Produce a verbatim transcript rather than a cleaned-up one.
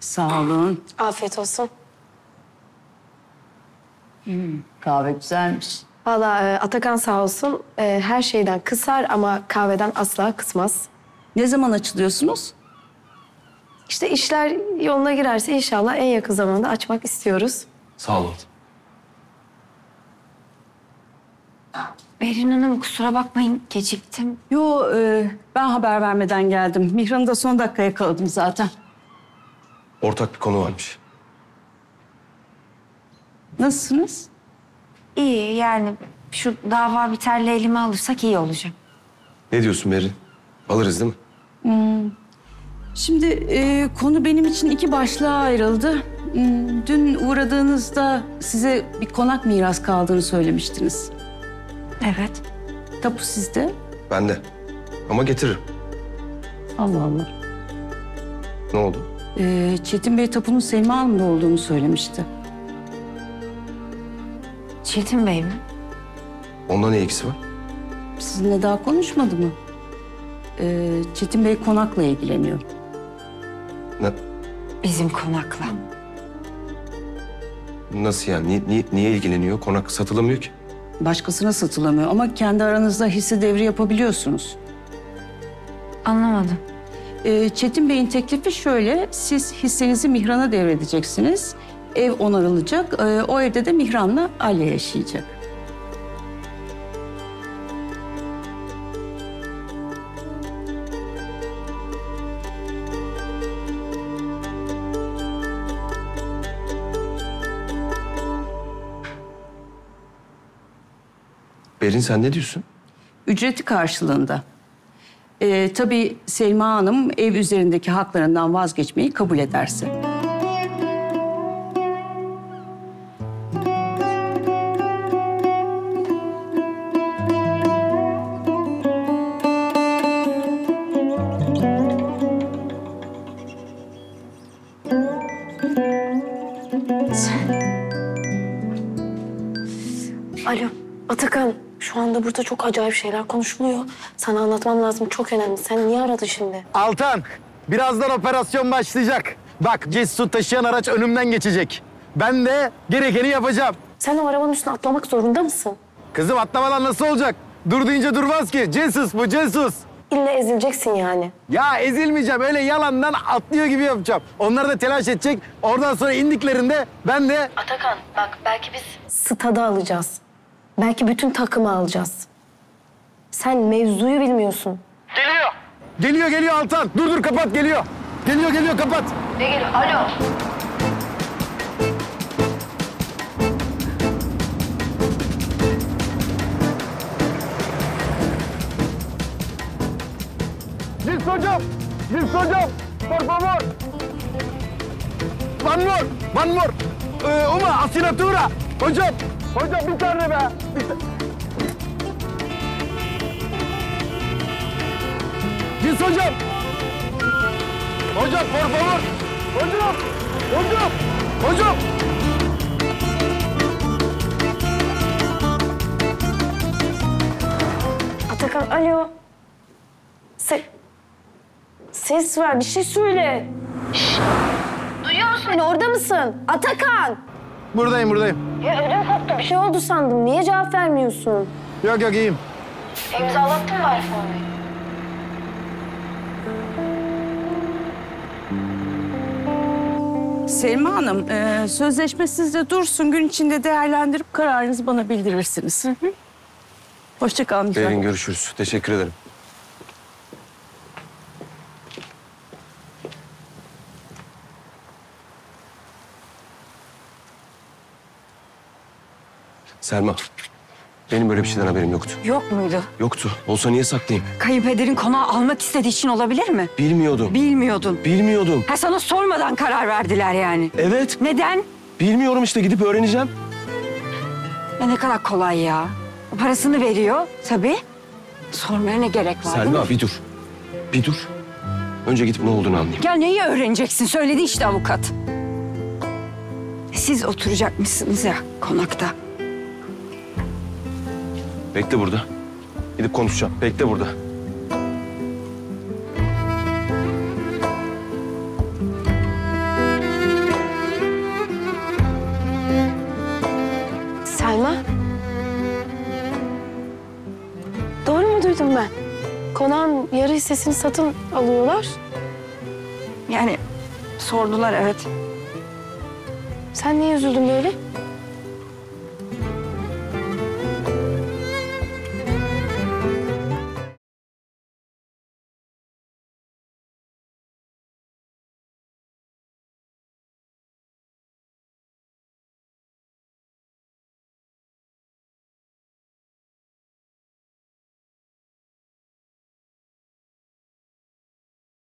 Sağ olun. Afiyet olsun. Kahve güzelmiş. Vallahi e, Atakan sağ olsun e, her şeyden kısar ama kahveden asla kısmaz. Ne zaman açılıyorsunuz? İşte işler yoluna girerse inşallah en yakın zamanda açmak istiyoruz. Sağ olun. Berin Hanım kusura bakmayın geciktim. Yo, e, ben haber vermeden geldim. Mihran'ı da son dakikaya yakaladım zaten. Ortak bir konu varmış. Nasılsınız? İyi yani şu dava biterle elime alırsak iyi olacak. Ne diyorsun Berin? Alırız değil mi? Şimdi e, konu benim için iki başlığa ayrıldı. Hmm, Dün uğradığınızda size bir konak miras kaldığını söylemiştiniz. Evet. Tapu sizde. Ben de. Ama getiririm. Allah Allah. Ne oldu? E, Çetin Bey tapunun Selma Hanım'da olduğunu söylemişti. Çetin Bey mi? Onunla ne ilgisi var? Sizinle daha konuşmadı mı? E, Çetin Bey konakla ilgileniyor. Ne, Bizim konakla. nasıl yani? Ni- ni- niye ilgileniyor? Konak satılamıyor ki. Başkasına satılamıyor ama kendi aranızda hisse devri yapabiliyorsunuz. Anlamadım. Ee, Çetin Bey'in teklifi şöyle, siz hissenizi Mihran'a devredeceksiniz. Ev onarılacak, ee, o evde de Mihran'la Alya yaşayacak. Berin sen ne diyorsun? Ücreti karşılığında. Ee, tabii Selma Hanım ev üzerindeki haklarından vazgeçmeyi kabul ederse. Alo Atakan, şu anda burada çok acayip şeyler konuşuluyor. Sana anlatmam lazım, çok önemli. Sen niye aradın şimdi? Altan, birazdan operasyon başlayacak. Bak, Cessu taşıyan araç önümden geçecek. Ben de gerekeni yapacağım. Sen o arabanın üstüne atlamak zorunda mısın? Kızım atlamadan nasıl olacak? Dur deyince durmaz ki. Cesus bu, Cesus. İlle ezileceksin yani. Ya ezilmeyeceğim, öyle yalandan atlıyor gibi yapacağım. Onlar da telaş edecek. Oradan sonra indiklerinde ben de... Atakan bak, belki biz stada alacağız. Belki bütün takımı alacağız. Sen mevzuyu bilmiyorsun. Geliyor. Geliyor, geliyor Altan. Dur dur, kapat, geliyor. Geliyor, geliyor, kapat. Ne geliyor? Alo. Cins hocam, Cins hocam. Por favor. One more, one more. Ee, uma asinatura. Hocam, hocam bir tane be. Bir ta- Cins hocam. Hocam, por favor. Hocam, hocam, hocam. Atakan alo. Se Ses ver, bir şey söyle. Şşt! Duyuyor musun beni? Orada mısın? Atakan! Buradayım, buradayım. Ya ödüm koptu. Bir şey oldu sandım. Niye cevap vermiyorsun? Yok yok, iyiyim. İmzalattın mı Arif'ı? Selma Hanım, e, sözleşme sizde dursun. Gün içinde değerlendirip kararınızı bana bildirirsiniz. Hoşça kalın Mihran. Berin görüşürüz. Teşekkür ederim. Selma, benim böyle bir şeyden haberim yoktu. Yok muydu? Yoktu. Olsa niye saklayayım? Kayınpederin konağı almak istediği için olabilir mi? Bilmiyordum. Bilmiyordun. Bilmiyordum. Ha sana sormadan karar verdiler yani. Evet. Neden? Bilmiyorum işte, gidip öğreneceğim. Ya ne kadar kolay ya. Parasını veriyor tabii. Sormaya ne gerek var değil mi? Selma bir dur. Bir dur. Önce gidip ne olduğunu anlayayım. Ya neyi öğreneceksin? Söyledi işte avukat. Siz oturacakmışsınız ya konakta. Bekle burada. Gidip konuşacağım. Bekle burada. duydum ben. Konağın yarı hissesini satın alıyorlar. Yani sordular evet. Sen niye üzüldün böyle?